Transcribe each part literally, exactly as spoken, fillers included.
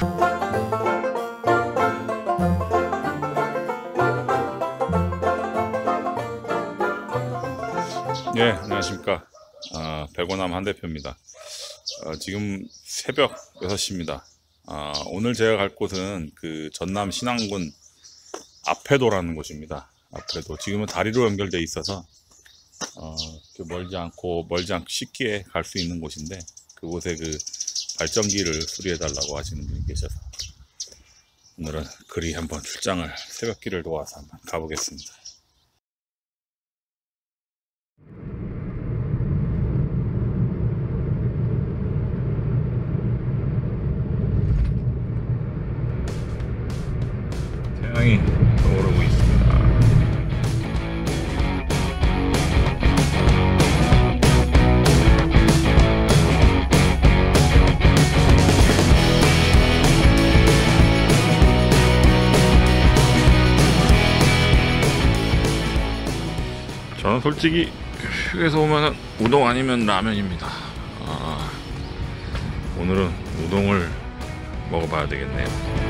네, 안녕하십니까. 어, 백오남 한 대표입니다. 어, 지금 새벽 여섯 시입니다. 어, 오늘 제가 갈 곳은 그 전남 신안군 아패도라는 곳입니다. 아패도. 지금은 다리로 연결되어 있어서 어, 멀지 않고 멀지 않고 쉽게 갈 수 있는 곳인데, 그곳에 그 발전기를 수리해 달라고 하시는 분이 계셔서 오늘은 그리 한번 출장을, 새벽길을 도와서 한번 가보겠습니다. 태양이 떠오르고 있습니다. 저는 솔직히 휴게소 오면은 우동 아니면 라면입니다. 아, 오늘은 우동을 먹어봐야 되겠네요.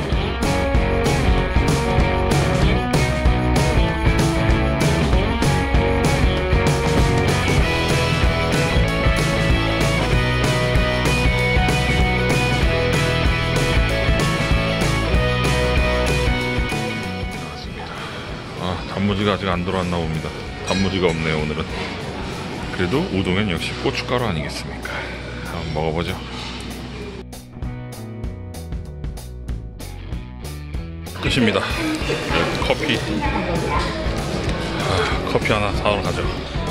단무지가 아직 안 들어왔나 봅니다. 단무지가 없네요, 오늘은. 그래도 우동엔 역시 고춧가루 아니겠습니까? 한번 먹어보죠. 끝입니다. 커피. 아, 커피 하나 사러 가죠.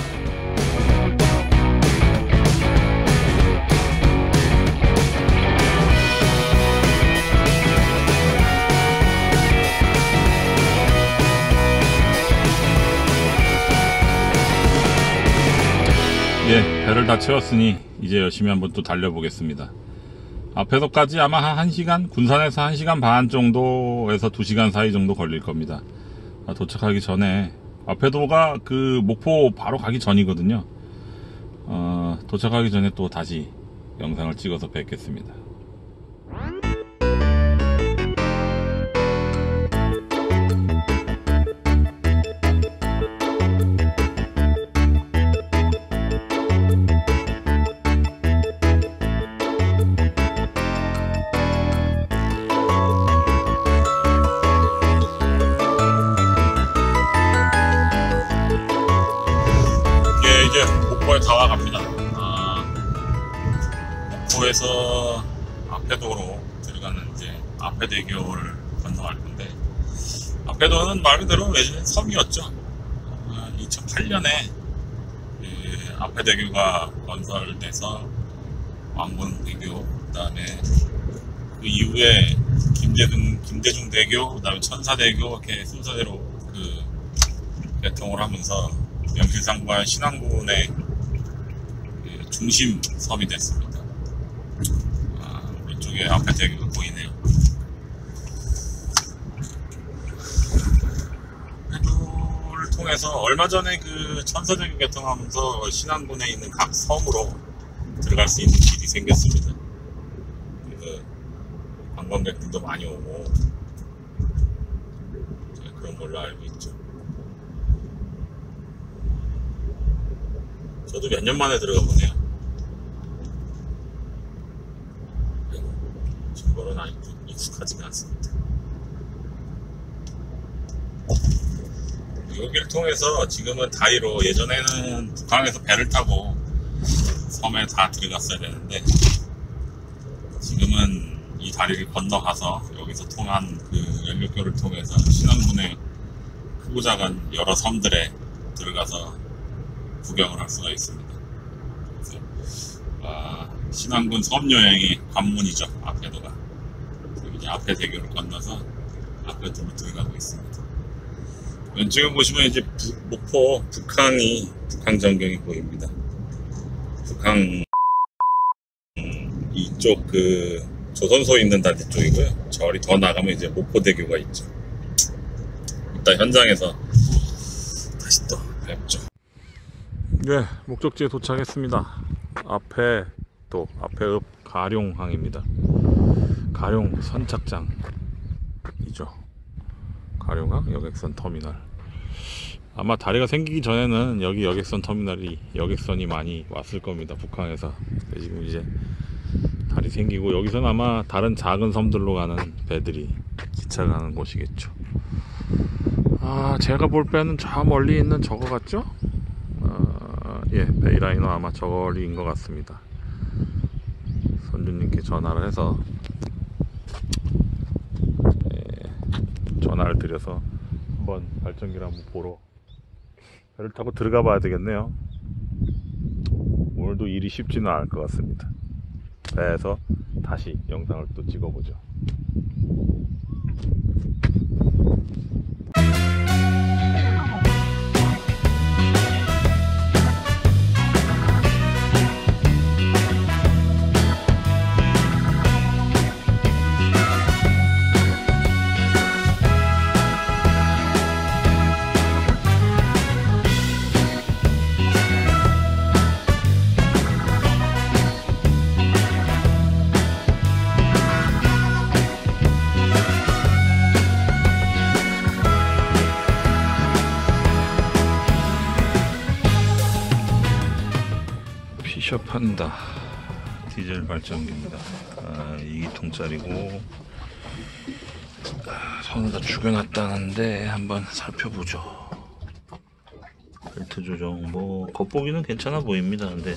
예, 배를 다 채웠으니 이제 열심히 한번 또 달려보겠습니다. 아패도까지 아마 한 1시간, 군산에서 한 시간 반 정도에서 두 시간 사이 정도 걸릴 겁니다. 아, 도착하기 전에, 아패도가 그 목포 바로 가기 전이거든요. 어, 도착하기 전에 또 다시 영상을 찍어서 뵙겠습니다. 이제 목포에 다 와갑니다. 아, 목포에서 아패도로 들어가는 이제 아패대교를 건너갈 건데, 아패도는 말 그대로 예전에 섬이었죠. 아, 이천팔 년에 그 아패대교가 건설돼서 왕건대교, 그 다음에 그 이후에 김대중, 김대중대교, 그 다음에 천사대교, 이렇게 순서대로 그 개통을 하면서 명실상부한 신안군의 그 중심 섬이 됐습니다. 아, 왼쪽에 아패대교가 보이네요. 아패도를 통해서 얼마 전에 그 천사대교 개통하면서 신안군에 있는 각 섬으로 들어갈 수 있는 길이 생겼습니다. 그래서 관광객들도 많이 오고 그런 걸로 알고 있죠. 저도 몇 년 만에 들어가 보네요. 저거는 아직도 익숙하지가 않습니다. 여기를 통해서 지금은 다리로, 예전에는 북한에서 배를 타고 섬에 다 들어갔어야 되는데, 지금은 이 다리를 건너가서 여기서 통한 그 연륙교를 통해서 신안군의 크고 작은 여러 섬들에 들어가서 구경을 할 수가 있습니다. 그래서 아, 신안군 섬여행의 관문이죠, 아패도가. 이제 아패대교를 건너서 아패도로 들어가고 있습니다. 왼쪽에 보시면 이제 부, 목포 북항이, 북항 전경이 보입니다. 북항 음, 이쪽 그 조선소 있는 다리 쪽이고요. 저리 더 나가면 이제 목포대교가 있죠. 일단 현장에서 다시 또 뵙죠. 네, 목적지에 도착했습니다. 아패도, 아패읍 가룡항입니다. 가룡 선착장이죠. 가룡항 여객선 터미널. 아마 다리가 생기기 전에는 여기 여객선 터미널이 여객선이 많이 왔을 겁니다. 북한에서. 지금 이제 다리 생기고 여기서는 아마 다른 작은 섬들로 가는 배들이 기차가는 곳이겠죠. 아, 제가 볼 배는 저 멀리 있는 저거 같죠? 아, 예, 베이라이너 아마 저거리인 것 같습니다. 선주님께 전화를 해서 예, 전화를 드려서 한번 발전기를 한번 보러 배를 타고 들어가 봐야 되겠네요. 오늘도 일이 쉽지는 않을 것 같습니다. 배에서 다시 영상을 또 찍어보죠. 피셔판다 디젤 발전기입니다. 아, 이 기통짜리고 아, 손을 다 죽여놨다는데 한번 살펴보죠. 벨트 조정 뭐 겉보기는 괜찮아 보입니다. 근데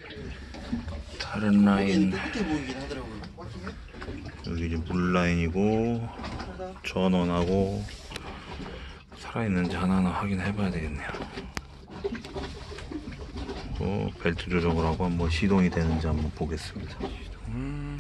다른 라인 여기 이제 물 라인이고 전원하고 살아있는지 하나하나 확인해 봐야 되겠네요. 벨트 조정을 하고 한번 시동이 되는지 한번 보겠습니다. 음.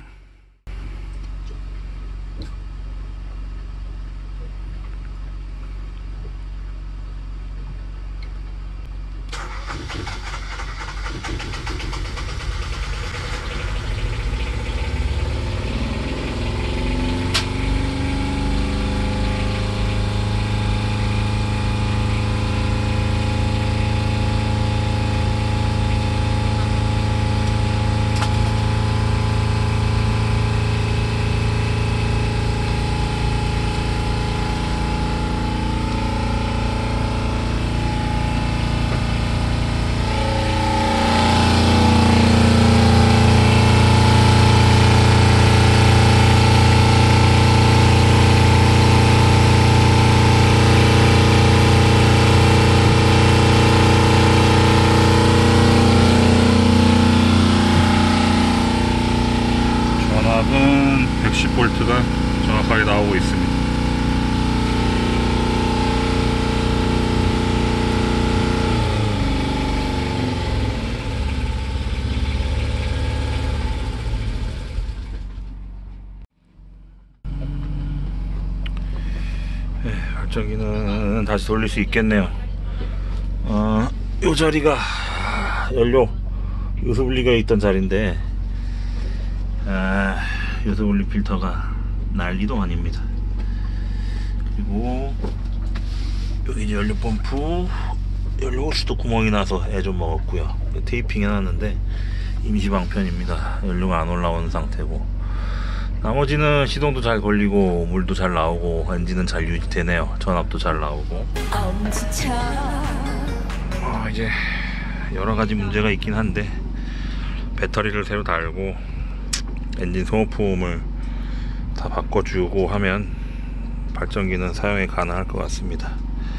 백십 볼트가 정확하게 나오고 있습니다. 네, 발전기는 다시 돌릴 수 있겠네요. 어, 이 자리가 연료 요소분리가 있던 자리인데 아, 요소분리 필터가 난리도 아닙니다. 그리고 여기 이제 연료 펌프 연료 호스도 구멍이 나서 애 좀 먹었고요. 테이핑 해놨는데 임시 방편입니다. 연료가 안 올라온 상태고 나머지는 시동도 잘 걸리고 물도 잘 나오고 엔진은 잘 유지되네요. 전압도 잘 나오고 어, 이제 여러가지 문제가 있긴 한데 배터리를 새로 달고 엔진 소모품을 다 바꿔주고 하면 발전기는 사용이 가능할 것 같습니다.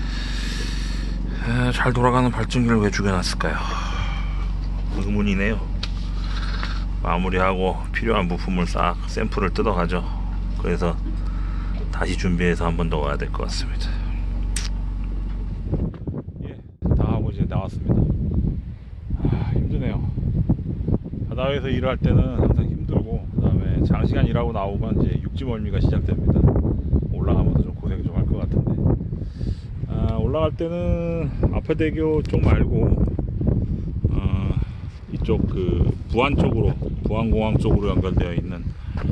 에, 잘 돌아가는 발전기를 왜 죽여놨을까요? 의문이네요. 마무리하고 필요한 부품을 싹 샘플을 뜯어가죠. 그래서 다시 준비해서 한 번 더 와야 될 것 같습니다. 예, 다 하고 이제 나왔습니다. 아, 힘드네요. 바다에서 일할 때는 항상 힘들고 그 다음에 장시간 일하고 나오면 이제 육지멀미가 시작됩니다. 올라가면서 좀 고생 좀 할 것 같은데 아, 올라갈 때는 아파대교 쪽 말고 어, 이쪽 그 부안 쪽으로 부안공항 쪽으로 연결되어 있는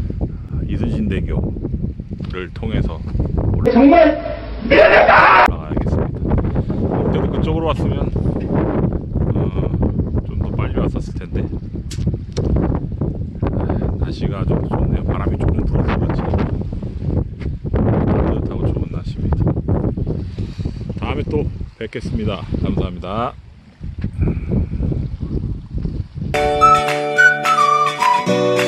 이순신대교를 통해서 올라... 정말 올라가야겠습니다. 그때도 그쪽으로 왔으면 어, 좀 더 빨리 왔었을 텐데 날씨가 좀 좋네요. 바람 바람이 조금 불어서 그렇지 따뜻하고 좋은 날씨입니다. 다음에 또 뵙겠습니다. 감사합니다. Thank you.